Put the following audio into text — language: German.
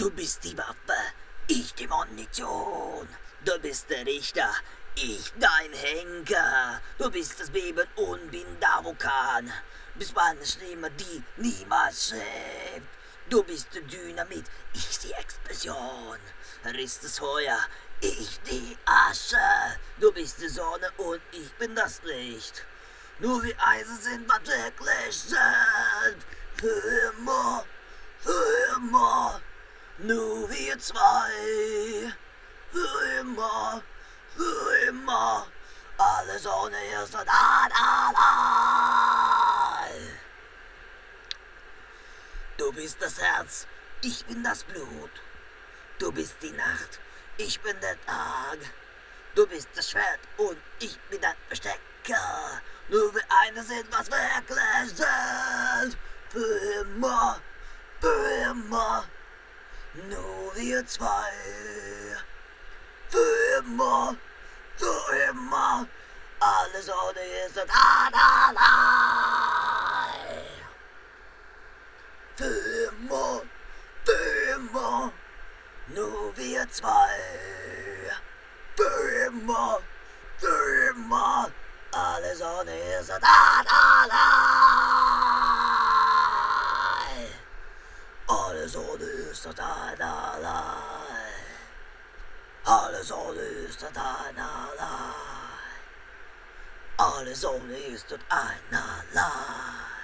Du bist die Waffe, ich die Munition. Du bist der Richter, ich dein Henker. Du bist das Beben und bin der Vulkan. Bist meine Stimme, die niemals schläft. Du bist die Dynamit, ich die Explosion. Riss das Feuer, ich die Asche. Du bist die Sonne und ich bin das Licht. Nur wir Eisen sind, was wirklich sind. Für immer, nur wir zwei. Für immer, alles ohne erst und allein. Du bist das Herz, ich bin das Blut. Du bist die Nacht, ich bin der Tag. Du bist das Schwert und ich bin ein Bestecker. Nur wir eine sind, was wirklich sind. Für immer, nur wir zwei. Für immer, alles ohne ist und allein. Für immer, nur wir zwei. Für immer, alles ohne ist und allein. Alles ohne ist und allein. Alles ohne ist und allein. Alles ohne ist und einerlei.